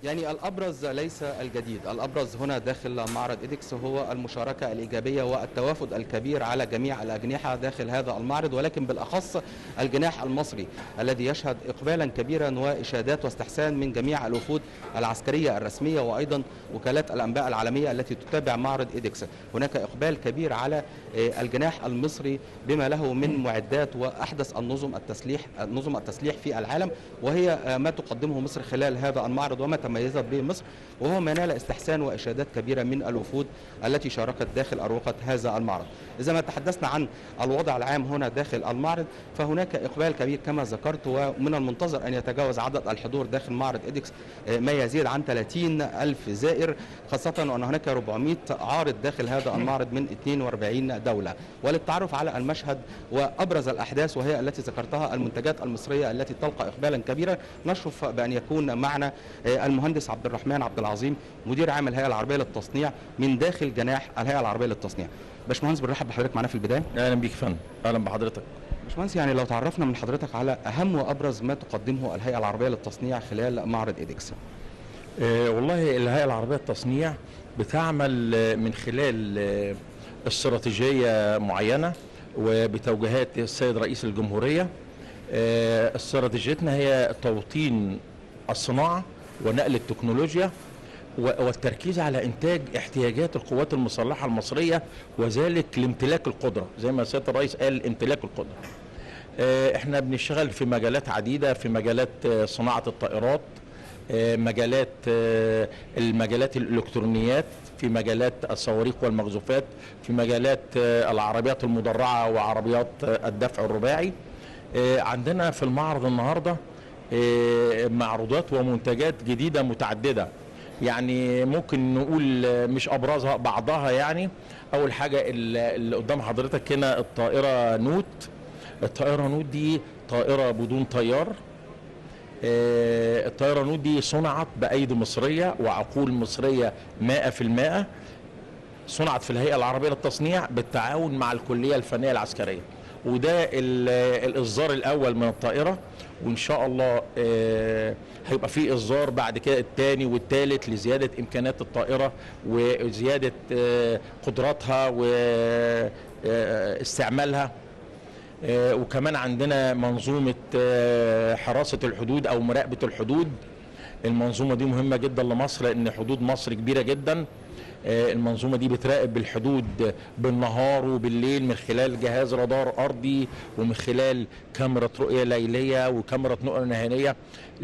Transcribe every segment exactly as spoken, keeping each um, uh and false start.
يعني الأبرز ليس الجديد، الأبرز هنا داخل معرض إيدكس هو المشاركة الإيجابية والتوافد الكبير على جميع الأجنحة داخل هذا المعرض، ولكن بالأخص الجناح المصري الذي يشهد إقبالا كبيرا وإشادات واستحسان من جميع الوفود العسكرية الرسمية وأيضا وكالات الأنباء العالمية التي تتابع معرض إيدكس. هناك إقبال كبير على الجناح المصري بما له من معدات وأحدث النظم التسليح نظم التسليح في العالم، وهي ما تقدمه مصر خلال هذا المعرض وما تميزت به مصر، وهو ما نال استحسان وإشادات كبيرة من الوفود التي شاركت داخل أروقة هذا المعرض. إذا ما تحدثنا عن الوضع العام هنا داخل المعرض فهناك إقبال كبير كما ذكرت، ومن المنتظر أن يتجاوز عدد الحضور داخل معرض إيدكس ما يزيد عن ثلاثين ألف زائر، خاصة وأن هناك أربعمائة عارض داخل هذا المعرض من اثنين وأربعين دولة. وللتعرف على المشهد وأبرز الأحداث وهي التي ذكرتها المنتجات المصرية التي تلقى إقبالا كبيرا، نشرف بأن يكون معنا المهندس عبد الرحمن عبد العظيم مدير عام الهيئة العربية للتصنيع من داخل جناح الهيئة العربية للتصنيع. باشمهندس بنرحب بحضرتك معنا في البداية. اهلا بيك يا فندم. اهلا بحضرتك. باشمهندس، يعني لو تعرفنا من حضرتك على اهم وابرز ما تقدمه الهيئة العربية للتصنيع خلال معرض إيدكس. أه والله الهيئة العربية للتصنيع بتعمل من خلال استراتيجية معينة وبتوجيهات السيد رئيس الجمهورية. أه استراتيجيتنا هي توطين الصناعة ونقل التكنولوجيا والتركيز على انتاج احتياجات القوات المسلحه المصريه، وذلك لامتلاك القدره زي ما سياده الرئيس قال امتلاك القدره. احنا بنشتغل في مجالات عديده، في مجالات صناعه الطائرات، مجالات المجالات الالكترونيات، في مجالات الصواريخ والمقذوفات، في مجالات العربيات المدرعه وعربيات الدفع الرباعي. عندنا في المعرض النهارده معروضات ومنتجات جديده متعدده، يعني ممكن نقول مش ابرزها بعضها. يعني اول حاجه اللي قدام حضرتك هنا الطائره نوت. الطائره نوت دي طائره بدون طيار. الطائره نوت دي صنعت بايدي مصريه وعقول مصريه مئة في المئة، صنعت في الهيئه العربيه للتصنيع بالتعاون مع الكليه الفنيه العسكريه، وده الاصدار الاول من الطائره، وان شاء الله هيبقى في اصدار بعد كده الثاني والثالث لزياده امكانيات الطائره وزياده قدراتها واستعمالها. وكمان عندنا منظومه حراسه الحدود او مراقبه الحدود. المنظومه دي مهمه جدا لمصر لان حدود مصر كبيره جدا. المنظومه دي بتراقب الحدود بالنهار وبالليل من خلال جهاز رادار ارضي ومن خلال كاميرا رؤيه ليليه وكاميرا نقل نهاريه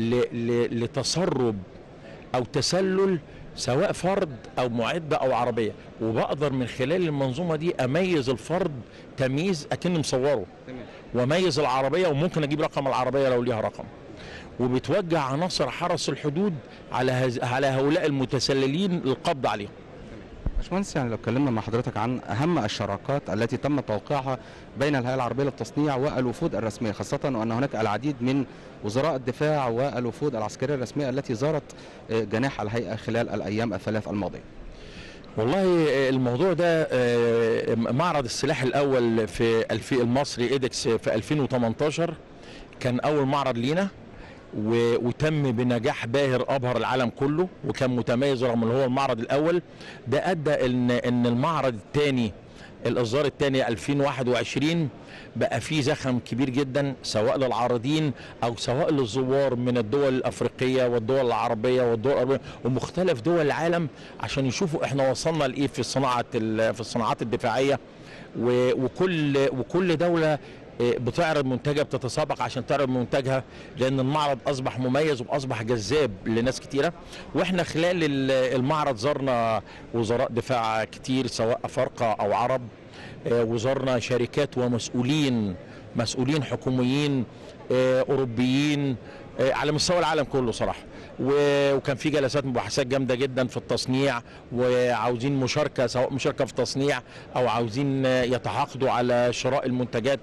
لتسرب او تسلل سواء فرد او معده او عربيه، وبقدر من خلال المنظومه دي اميز الفرد تمييز اكني مصوره، واميز العربيه وممكن اجيب رقم العربيه لو ليها رقم. وبتوجه عناصر حرس الحدود على على هؤلاء المتسللين للقبض عليهم. باشمهندس، يعني لو اتكلمنا مع حضرتك عن اهم الشراكات التي تم توقيعها بين الهيئه العربيه للتصنيع والوفود الرسميه، خاصه وان هناك العديد من وزراء الدفاع والوفود العسكريه الرسميه التي زارت جناح الهيئه خلال الايام الثلاث الماضيه. والله الموضوع ده معرض السلاح الاول في المصري إيدكس في ألفين وثمانية عشر كان اول معرض لينا، وتم بنجاح باهر ابهر العالم كله، وكان متميز رغم ان هو المعرض الاول. ده ادى ان ان المعرض الثاني الاصدار الثاني ألفين وواحد وعشرين بقى فيه زخم كبير جدا سواء للعارضين او سواء للزوار من الدول الافريقيه والدول العربيه والدول الأوروبية ومختلف دول العالم عشان يشوفوا احنا وصلنا لايه في الصناعه في الصناعات الدفاعيه. وكل وكل دوله بتعرض منتجها، بتتسابق عشان تعرض منتجها، لان المعرض اصبح مميز واصبح جذاب لناس كتيره. واحنا خلال المعرض زرنا وزراء دفاع كتير سواء افارقه او عرب، وزرنا شركات ومسؤولين مسؤولين حكوميين اوروبيين على مستوى العالم كله صراحه. وكان في جلسات مباحثات جامده جدا في التصنيع، وعاوزين مشاركه سواء مشاركه في التصنيع او عاوزين يتعاقدوا على شراء المنتجات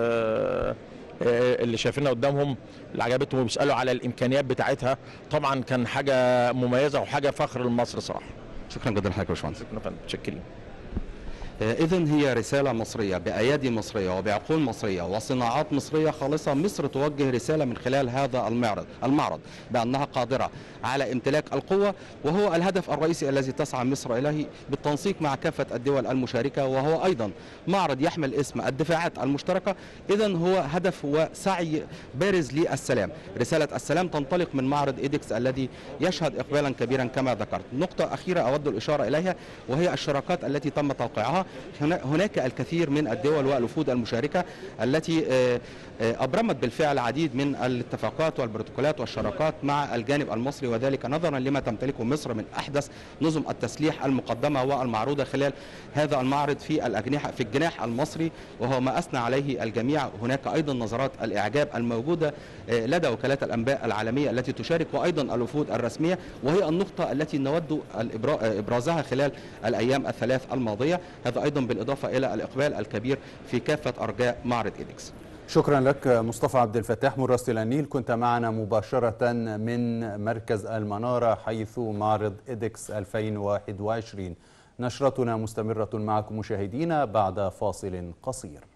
اللي شايفينها قدامهم اللي عجبتهم، وبيسالوا على الامكانيات بتاعتها. طبعا كان حاجه مميزه وحاجه فخر لمصر صراحه. شكرا جدا لحضرتك يا باشمهندس. شكرا فندم، متشكرين. إذن هي رسالة مصرية بأيادي مصرية وبعقول مصرية وصناعات مصرية خالصة. مصر توجه رسالة من خلال هذا المعرض المعرض بأنها قادرة على امتلاك القوة، وهو الهدف الرئيسي الذي تسعى مصر إليه بالتنسيق مع كافة الدول المشاركة، وهو أيضا معرض يحمل اسم الدفاعات المشتركة. إذن هو هدف وسعي بارز للسلام. رسالة السلام تنطلق من معرض إيدكس الذي يشهد إقبالا كبيرا كما ذكرت. نقطة أخيرة أود الإشارة إليها وهي الشراكات التي تم توقيعها. هناك الكثير من الدول والوفود المشاركة التي أبرمت بالفعل العديد من الاتفاقات والبروتوكولات والشراكات مع الجانب المصري، وذلك نظرا لما تمتلكه مصر من أحدث نظم التسليح المقدمة والمعروضة خلال هذا المعرض في الأجنحة في الجناح المصري، وهو ما أثنى عليه الجميع. هناك أيضا نظرات الإعجاب الموجودة لدى وكالات الأنباء العالمية التي تشارك، وأيضا الوفود الرسمية، وهي النقطة التي نود إبرازها خلال الأيام الثلاث الماضية. هذا أيضا بالإضافة إلى الإقبال الكبير في كافة أرجاء معرض إيدكس. شكرا لك مصطفى عبد الفتاح مراسل النيل، كنت معنا مباشرة من مركز المنارة حيث معرض إيدكس ألفين وواحد وعشرين. نشرتنا مستمرة معكم مشاهدينا بعد فاصل قصير.